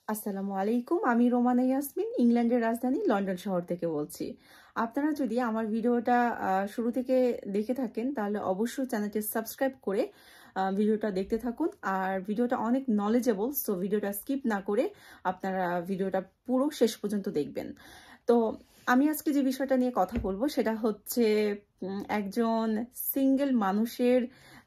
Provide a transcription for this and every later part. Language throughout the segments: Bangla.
আসসালামু আলাইকুম, আমি রোমানা ইয়াসমিন ইংল্যান্ডের রাজধানী লন্ডন শহর থেকে বলছি। আপনারা যদি আমার ভিডিওটা শুরু থেকে দেখে থাকেন তাহলে অবশ্যই চ্যানেলটি সাবস্ক্রাইব করে ভিডিওটা দেখতে থাকুন। আর ভিডিওটা অনেক নলেজেবল, সো ভিডিওটা স্কিপ না করে আপনারা ভিডিওটা পুরো শেষ পর্যন্ত দেখবেন। তো আমি আজকে যে বিষয়টা নিয়ে কথা বলবো সেটা হচ্ছে একজন সিঙ্গেল মানুষের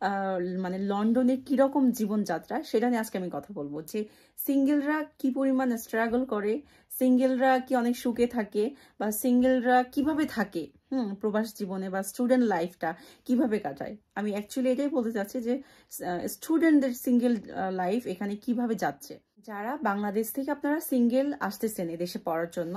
মানে লন্ডনে কিরকম জীবনযাত্রা সেটা নিয়ে আজকে আমি কথা বলবো। যে সিঙ্গেলরা কি পরিমাণ স্ট্রাগল করে, সিঙ্গেলরা কি অনেক সুখে থাকে, বা সিঙ্গেলরা কিভাবে থাকে প্রবাস জীবনে, বা স্টুডেন্ট লাইফটা কিভাবে কাটায়। আমি অ্যাকচুয়ালি এটাই বলতে চাচ্ছি যে স্টুডেন্টদের সিঙ্গেল লাইফ এখানে কিভাবে যাচ্ছে। যারা বাংলাদেশ থেকে আপনারা সিঙ্গেল আসতেছেন এদেশে পড়ার জন্য,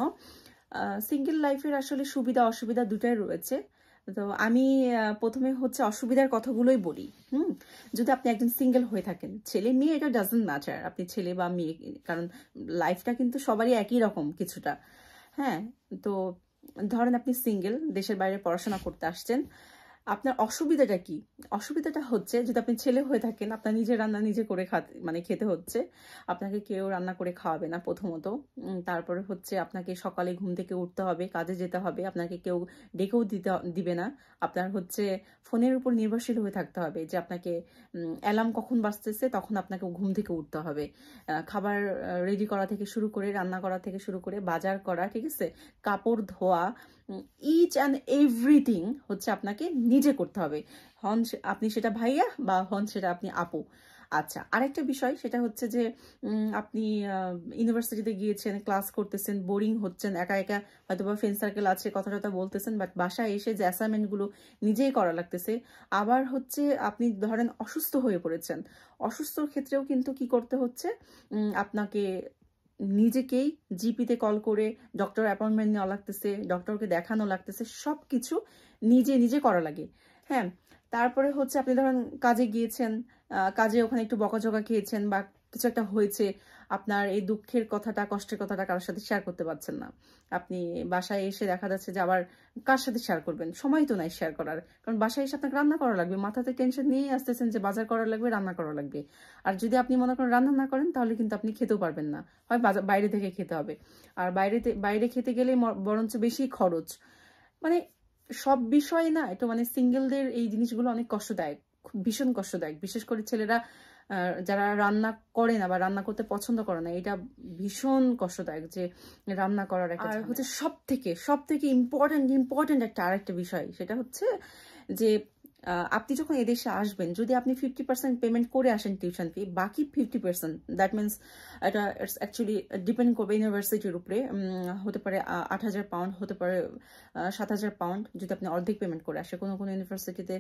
সিঙ্গেল লাইফের আসলে সুবিধা অসুবিধা দুটাই রয়েছে। তো আমি প্রথমে হচ্ছে অসুবিধার কথাগুলোই বলি। যদি আপনি একজন সিঙ্গেল হয়ে থাকেন, ছেলে মেয়ে এটা ডাজন্ট ম্যাটার, আপনি ছেলে বা মেয়ে, কারণ লাইফটা কিন্তু সবারই একই রকম কিছুটা। হ্যাঁ, তো ধরেন আপনি সিঙ্গেল, দেশের বাইরে পড়াশোনা করতে আসছেন, আপনার অসুবিধাটা কি? অসুবিধাটা হচ্ছে যদি আপনি ছেলে হয়ে থাকেন, আপনার নিজের রান্না নিজে করে খেতে হচ্ছে। আপনাকে কেউ রান্না করে খাওয়াবে না প্রথমত। তারপরে হচ্ছে আপনাকে সকালে ঘুম থেকে উঠতে হবে, কাজে যেতে হবে, আপনাকে কেউ ডেকেও দিবে না। আপনার হচ্ছে ফোনের উপর নির্ভরশীল হয়ে থাকতে হবে যে আপনাকে অ্যালার্ম কখন বাজতেছে তখন আপনাকে ঘুম থেকে উঠতে হবে। খাবার রেডি করা থেকে শুরু করে, রান্না করা থেকে শুরু করে, বাজার করা, ঠিক আছে, কাপড় ধোয়া, ইচ অ্যান্ড এভরিথিং হচ্ছে আপনাকে নিজে করতে হবে। আপনি সেটা ভাইয়া বা হন সেটা আপনি আপু। আচ্ছা, আরেকটা বিষয় সেটা হচ্ছে যে আপনি ইউনিভার্সিটিতে গিয়েছেন, ক্লাস করতেছেন, বোরিং হচ্ছেন, একা একা হয়তো বা ফ্রেন্ড সার্কেল আছে, কথা টথা বলতেছেন, বাট বাসায় এসে যে অ্যাসাইনমেন্টগুলো নিজেই করা লাগতেছে। আবার হচ্ছে আপনি ধরেন অসুস্থ হয়ে পড়েছেন, অসুস্থর ক্ষেত্রেও কিন্তু কি করতে হচ্ছে, আপনাকে নিজেকেই জিপিতে কল করে ডক্টর অ্যাপয়েন্টমেন্ট নেওয়া লাগতেছে, ডক্টরকে দেখানো লাগতেছে, সব কিছু নিজে নিজে করা লাগে। হ্যাঁ, তারপরে হচ্ছে আপনি ধরেন কাজে গিয়েছেন, কাজে ওখানে একটু বকাঝকা খেয়েছেন বা কিছু একটা হয়েছে, আপনার এই দুঃখের কথাটা, কষ্টের কথাটা কারোর সাথে শেয়ার করতে পারছেন না। আপনি বাসায় এসে দেখা যাচ্ছে যে আবার কার সাথে শেয়ার করবেন, সময় তো নাই শেয়ার করার, কারণ বাসায় এসে আপনাকে রান্না করা লাগবে, মাথাতে টেনশন নিয়েই আসতেছেন যে বাজার করা লাগবে, রান্না করা লাগবে। আর যদি আপনি মনে করেন রান্না না করেন তাহলে কিন্তু আপনি খেতেও পারবেন না, হয় বাইরে থেকে খেতে হবে। আর বাইরে খেতে গেলে বরঞ্চ বেশি খরচ। মানে সব বিষয় না, এটা মানে সিঙ্গেলদের এই জিনিসগুলো অনেক কষ্টদায়ক, খুব ভীষণ কষ্টদায়ক। বিশেষ করে ছেলেরা যারা রান্না করে না বা রান্না করতে পছন্দ করে না, এটা ভীষণ কষ্টদায়ক যে রান্না করার একটা। আর হচ্ছে সব থেকে ইম্পর্টেন্ট একটা আরেকটা বিষয়, সেটা হচ্ছে যে আপনি যখন এদেশে আসবেন, যদি আপনি 50% পেমেন্ট করে আসেন টিউশন ফি, বাকি 50% দ্যাট মিনস এটা ইটস অ্যাকচুয়ালি ডিপেন্ড করবে ইউনিভার্সিটির উপরে। হতে পারে 8,000 পাউন্ড, হতে পারে 7,000 পাউন্ড যদি আপনি অর্ধেক পেমেন্ট করে আসে। কোনো ইউনিভার্সিটিতে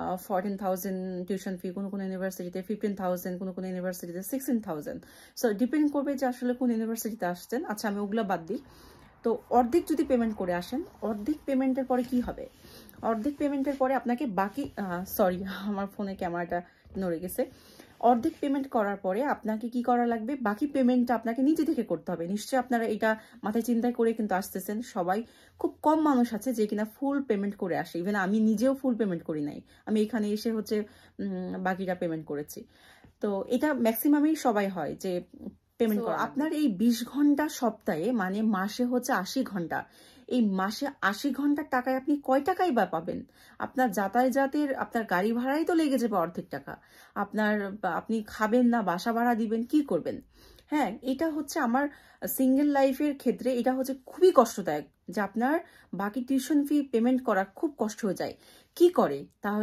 14,000 টিউশন ফি, কোনো ইউনিভার্সিটিতে 15,000, কোনো ইউনিভার্সিটিতে 16,000। সো ডিপেন্ড করবে যে আসলে কোন ইউনিভার্সিটিতে আসছেন। আচ্ছা, আমি ওগুলো বাদ দিই। তো অর্ধেক যদি পেমেন্ট করে আসেন, অর্ধেক পেমেন্টের পরে কি হবে? অর্ধেক পেমেন্টের পরে আপনাকে বাকি, সরি আমার ফোনে ক্যামেরাটা নড়ে গেছে। অর্ধেক পেমেন্ট করার পরে আপনাকে কি করা লাগবে? বাকি পেমেন্টটা আপনাকে নিজে থেকে করতে হবে। নিশ্চয়ই আপনারা এটা মাথায় চিন্তা করে কিন্তু আসতেছেন সবাই। খুব কম মানুষ আছে যে কিনা ফুল পেমেন্ট করে আসে, ইভেন আমি নিজেও ফুল পেমেন্ট করি নাই, আমি এখানে এসে হচ্ছে বাকিটা পেমেন্ট করেছি। তো এটা ম্যাক্সিমামই সবাই হয় যে পেমেন্ট করা। আপনার এই 20 ঘন্টা সপ্তাহে, মানে মাসে হচ্ছে 80 ঘন্টা। এই মাসে 80 ঘন্টার টাকায় আপনি কয় টাকাই বা পাবেন? আপনার যাতায়াতের, আপনার গাড়ি ভাড়াই তো লেগে যাবে অর্ধেক টাকা। আপনি খাবেন না, বাসা ভাড়া দিবেন, কি করবেন? হ্যাঁ, এটা হচ্ছে আমার সিঙ্গেল লাইফের ক্ষেত্রে এটা হচ্ছে খুবই কষ্টদায়ক যে আপনার বাকি টিউশন ফি পেমেন্ট করা খুব কষ্ট হয়ে যায়। কি করে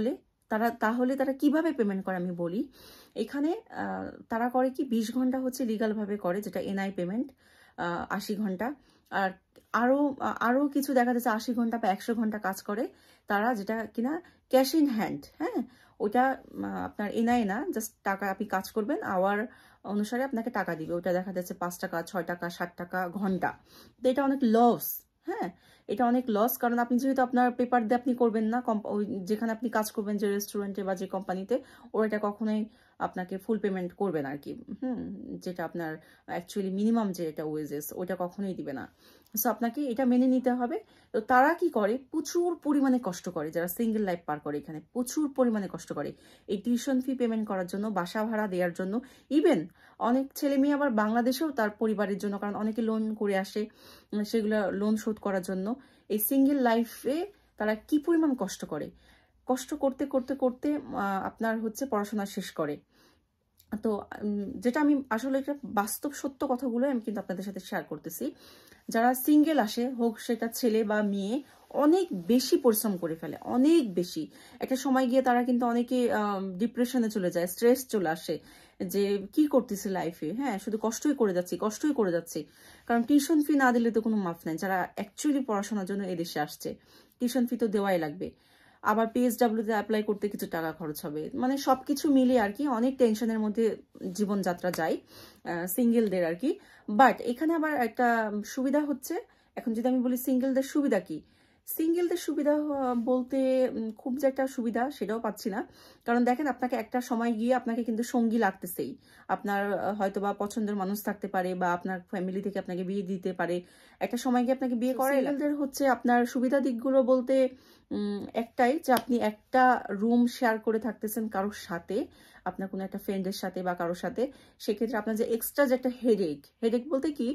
তারা কিভাবে পেমেন্ট করে আমি বলি। এখানে তারা করে কি, 20 ঘন্টা হচ্ছে লিগালভাবে করে, যেটা এনআই পেমেন্ট। 80 ঘন্টা, আর আরো কিছু দেখা যাচ্ছে 80 ঘন্টা বা 100 ঘন্টা কাজ করে তারা, যেটা কিনা ক্যাশ ইন হ্যান্ড। হ্যাঁ, ওটা আপনার এনআই না, জাস্ট টাকা আপনি কাজ করবেন, আওয়ার অনুসারে আপনাকে টাকা দিবে। ওটা দেখা যাচ্ছে 5 টাকা, 6 টাকা, 60 টাকা ঘন্টা। তো এটা অনেক লস। হ্যাঁ, এটা অনেক লস, কারণ আপনি যেহেতু আপনার পেপার দিয়ে আপনি করবেন না, যেখানে আপনি কাজ করবেন, যে রেস্টুরেন্টে বা যে কোম্পানিতে, ওরা এটা কখনোই আপনাকে ফুল পেমেন্ট করবে না আর কি। যেটা আপনার অ্যাকচুয়ালি মিনিমাম যে এটা ওয়েজেস, ওটা কখনোই দিবে না। সো আপনাকে এটা মেনে নিতে হবে। তো তারা কি করে, প্রচুর পরিমাণে কষ্ট করে, যারা সিঙ্গেল লাইফ পার করে এখানে প্রচুর পরিমাণে কষ্ট করে এই টিউশন ফি পেমেন্ট করার জন্য, বাসা ভাড়া দেওয়ার জন্য। ইভেন অনেক ছেলে মেয়ে আবার বাংলাদেশেও তার পরিবারের জন্য, কারণ অনেকে লোন করে আসে, সেগুলো লোন শোধ করার জন্য। এই সিঙ্গেল লাইফে তারা কি পরিমাণ কষ্ট করে, কষ্ট করতে করতে করতে আপনার হচ্ছে পড়াশোনা শেষ করে। তো যেটা আমি আসলে এটা বাস্তব সত্য কথাগুলো আমি কিন্তু আপনাদের সাথে শেয়ার করতেছি। যারা সিঙ্গেল আসে, হোক সেটা ছেলে বা মেয়ে, অনেক বেশি পরিশ্রম করে ফেলে, অনেক বেশি। একটা সময় গিয়ে তারা কিন্তু অনেকে ডিপ্রেশনে চলে যায়, স্ট্রেস চলে আসে যে কি করতেছি লাইফে, হ্যাঁ শুধু কষ্টই করে যাচ্ছি, কষ্টই করে যাচ্ছি। কারণ টিউশন ফি না দিলে তো কোনো মাফ নাই। যারা অ্যাকচুয়ালি পড়াশোনার জন্য এদেশে আসছে, টিউশন ফি তো দেওয়াই লাগবে। আবার পিএসডাব্লিউতে অ্যাপ্লাই করতে কিছু টাকা খরচ হবে, মানে সবকিছু মিলে আর কি অনেক টেনশনের মধ্যে জীবনযাত্রা যায় সিঙ্গেলদের আর কি। বাট এখানে আবার একটা সুবিধা হচ্ছে, এখন যদি আমি বলি সিঙ্গেলদের সুবিধা কি, সিঙ্গেলদের সুবিধা বলতে খুব যে একটা সুবিধা সেটাও পাচ্ছি না। কারণ দেখেন, আপনাকে একটা সময় গিয়ে আপনাকে কিন্তু সঙ্গী লাগতেছেই। আপনার হয়তো বা পছন্দের মানুষ থাকতে পারে, বা আপনার ফ্যামিলি থেকে আপনাকে বিয়ে দিতে পারে, একটা সময় গিয়ে আপনাকে বিয়ে করাই। সিঙ্গেলদের হচ্ছে আপনার সুবিধা দিকগুলো বলতে একটাই, যে আপনি একটা রুম শেয়ার করে থাকতেছেন কারোর সাথে, আপনার কোনো একটা ফ্রেন্ডের সাথে বা কারোর সাথে। সেক্ষেত্রে আপনার যে এক্সট্রা যে একটা হেডেক বলতে কি,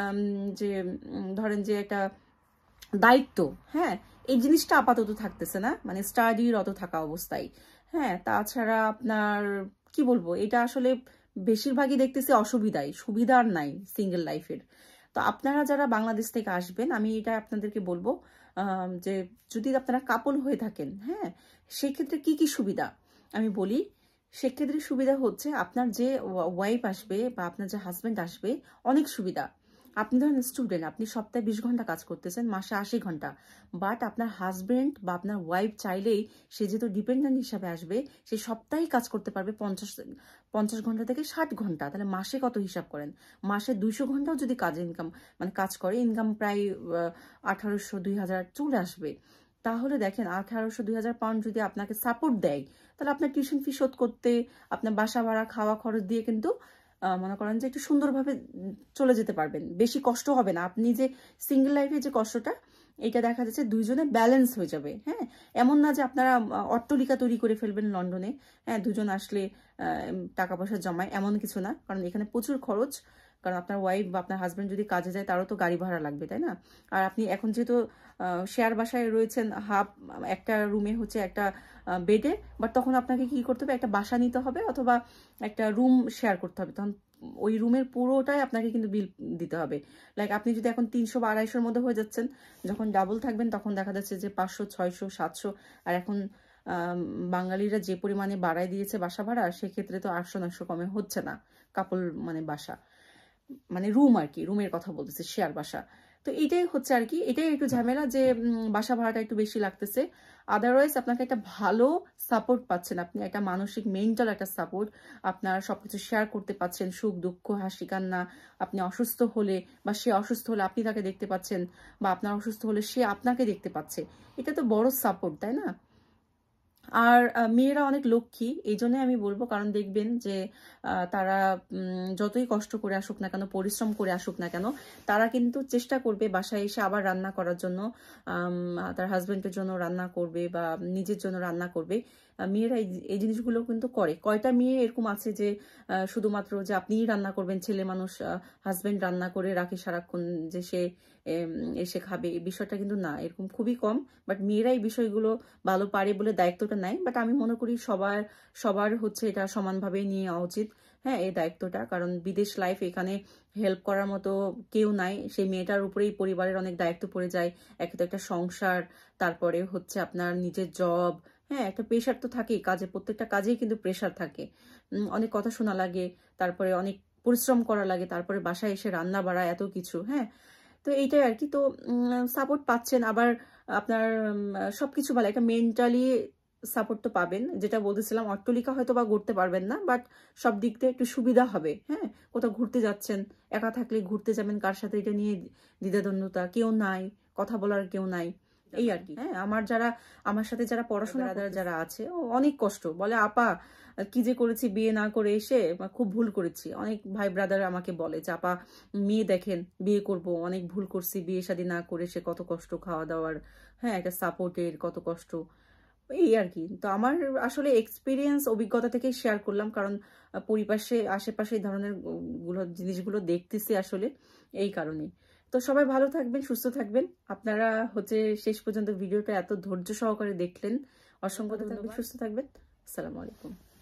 যে ধরেন যে একটা দায়িত্ব, হ্যাঁ এই জিনিসটা আপাতত থাকতেছে না, মানে স্টাডিরত থাকা অবস্থায়। হ্যাঁ তাছাড়া আপনার কি বলবো, এটা আসলে বেশিরভাগই দেখতেছি অসুবিধাই, সুবিধা আর নাই সিঙ্গেল লাইফের। তো আপনারা যারা বাংলাদেশ থেকে আসবেন, আমি এটা আপনাদেরকে বলবো যে যদি আপনারা কাপল হয়ে থাকেন, হ্যাঁ সেক্ষেত্রে কি কি সুবিধা আমি বলি। সেক্ষেত্রে সুবিধা হচ্ছে, আপনার যে ওয়াইফ আসবে বা আপনার যে হাজব্যান্ড আসবে, অনেক সুবিধা। আপনি ধরেন স্টুডেন্ট, আপনি সপ্তাহে 20 ঘন্টা কাজ করতেছেন, মাসে 80 ঘন্টা। বাট আপনার হাজব্যান্ড বা আপনার ওয়াইফ চাইলেই, সে যেহেতু ডিপেন্ডেন্ট হিসাবে আসবে, সে সপ্তাহেই কাজ করতে পারবে 50 ঘন্টা থেকে 60 ঘন্টা। তাহলে মাসে কত হিসাব করেন, মাসে 200 ঘন্টাও যদি কাজ করে, ইনকাম প্রায় 1800-2000 চলে আসবে। তাহলে দেখেন 1800-2000 পাউন্ড যদি আপনাকে সাপোর্ট দেয়, তাহলে আপনার টিউশন ফি শোধ করতে, আপনার বাসা ভাড়া, খাওয়া খরচ দিয়ে কিন্তু মনে করেন যে একটু সুন্দরভাবে চলে যেতে পারবেন, বেশি কষ্ট হবে না। আপনি যে সিঙ্গেল লাইফে যে কষ্টটা, এটা দেখা যাচ্ছে দুইজনে ব্যালেন্স হয়ে যাবে। হ্যাঁ এমন না যে আপনারা অট্টালিকা তৈরি করে ফেলবেন লন্ডনে, হ্যাঁ দুজন আসলে টাকা পয়সা জমায়, এমন কিছু না। কারণ এখানে প্রচুর খরচ, কারণ আপনার ওয়াইফ বা আপনার হাজব্যান্ড যদি কাজে যায়, তারও তো গাড়ি ভাড়া লাগবে, তাই না? আর আপনি এখন যেহেতু শেয়ার বাসায় রয়েছেন, একটা রুমে হচ্ছে একটা বেডে, বাট তখন আপনাকে কি করতে হবে, একটা বাসা নিতে হবে অথবা একটা রুম শেয়ার করতে হবে। তখন ওই রুমের পুরোটাই আপনাকে কিন্তু বিল দিতে হবে। লাইক আপনি যদি এখন 300 বা 250-র মধ্যে হয়ে যাচ্ছেন, যখন ডাবল থাকবেন তখন দেখা যাচ্ছে যে 500, 600, 700। আর এখন বাঙালিরা যে পরিমাণে বাড়ায় দিয়েছে বাসা ভাড়া, সেক্ষেত্রে তো 800-900 কমে হচ্ছে না কাপল, মানে বাসা, মানে রুম আর কি, রুমের কথা বলতেছে, শেয়ার বাসা। তো এটাই হচ্ছে আর কি, এটাই একটু ঝামেলা যে বাসা ভাড়াটা একটু বেশি লাগতেছে। আদারওয়াইজ আপনাকে একটা ভালো সাপোর্ট পাচ্ছেন, আপনি একটা মানসিক মেন্টাল একটা সাপোর্ট, আপনার সবকিছু শেয়ার করতে পাচ্ছেন, সুখ দুঃখ হাসি কান্না। আপনি অসুস্থ হলে বা সে অসুস্থ হলে আপনি তাকে দেখতে পাচ্ছেন, বা আপনার অসুস্থ হলে সে আপনাকে দেখতে পাচ্ছে। এটা তো বড় সাপোর্ট, তাই না? আর মেয়েরা অনেক লক্ষ্মী, এই জন্যই আমি বলবো। কারণ দেখবেন যে তারা যতই কষ্ট করে আসুক না কেন, পরিশ্রম করে আসুক না কেন, তারা কিন্তু চেষ্টা করবে বাসায় এসে আবার রান্না করার জন্য, তার হাজবেন্ডের জন্য রান্না করবে বা নিজের জন্য রান্না করবে। মেয়েরা এই জিনিসগুলো কিন্তু করে। কয়টা মেয়ে এরকম আছে যে শুধুমাত্র যে আপনিই রান্না করবেন, ছেলে মানুষ, হাজবেন্ড রান্না করে রাখে সারাক্ষণ যে সে এসে খাবে, এই বিষয়টা কিন্তু না, এরকম খুবই কম। বাট মেয়েরা এই বিষয়গুলো ভালো পারে বলে দায়িত্বটা নেয়। বাট আমি মনে করি সবার হচ্ছে এটা সমানভাবে নিয়ে নেওয়া উচিত, হ্যাঁ এই দায়িত্বটা। কারণ বিদেশ লাইফ, এখানে হেল্প করার মতো কেউ নাই, সেই মেয়েটার উপরেই পরিবারের অনেক দায়িত্ব পড়ে যায়। একে তো একটা সংসার, তারপরে হচ্ছে আপনার নিজের জব, হ্যাঁ একটা প্রেশার তো থাকেই, প্রত্যেকটা কাজেই কিন্তু প্রেশার থাকে, অনেক কথা শোনা লাগে, তারপরে অনেক পরিশ্রম করা লাগে, তারপরে বাসায় এসে রান্না বাড়া, এত কিছু। হ্যাঁ তো এইটাই আর কি। তো সাপোর্ট পাচ্ছেন, আবার আপনার সবকিছু ভালো, একটা মেন্টালি সাপোর্ট তো পাবেন। যেটা বলতেছিলাম, অট্টালিকা হয়তো বা গড়তে পারবেন না, বাট সব দিক থেকে একটু সুবিধা হবে। হ্যাঁ কোথাও ঘুরতে যাচ্ছেন, একা থাকলে ঘুরতে যাবেন কার সাথে, এটা নিয়ে দ্বিধাদ্বন্দ্বতা, কেউ নাই, কথা বলার কেউ নাই, এই আর কি। হ্যাঁ আমার সাথে যারা পড়াশোনা যারা আছে, অনেক কষ্ট বলে, আপা কি যে করেছি বিয়ে না করে এসে, খুব ভুল করেছি। অনেক ভাই ব্রাদার আমাকে বলে যে আপা মেয়ে দেখেন বিয়ে করব, অনেক ভুল করছি, বিয়ে শাদী না করে সে কত কষ্ট, খাওয়া দাওয়ার, হ্যাঁ একটা সাপোর্টের কত কষ্ট, এই আর কি। তো আমার আসলে এক্সপিরিয়েন্স অভিজ্ঞতা থেকে শেয়ার করলাম, কারণ পরিপাশে আশেপাশে এই ধরনের জিনিসগুলো দেখতেছি আসলে, এই কারণে। তো সবাই ভালো থাকবেন, সুস্থ থাকবেন। আপনারা শেষ পর্যন্ত ভিডিওটা এত ধৈর্য সহকারে দেখলেন, অসংখ্য ধন্যবাদ। সুস্থ থাকবেন। আসসালামু আলাইকুম।